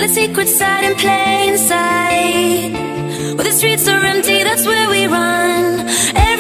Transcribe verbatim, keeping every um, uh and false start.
Tell a secret side in plain sight. Where the streets are empty, that's where we run.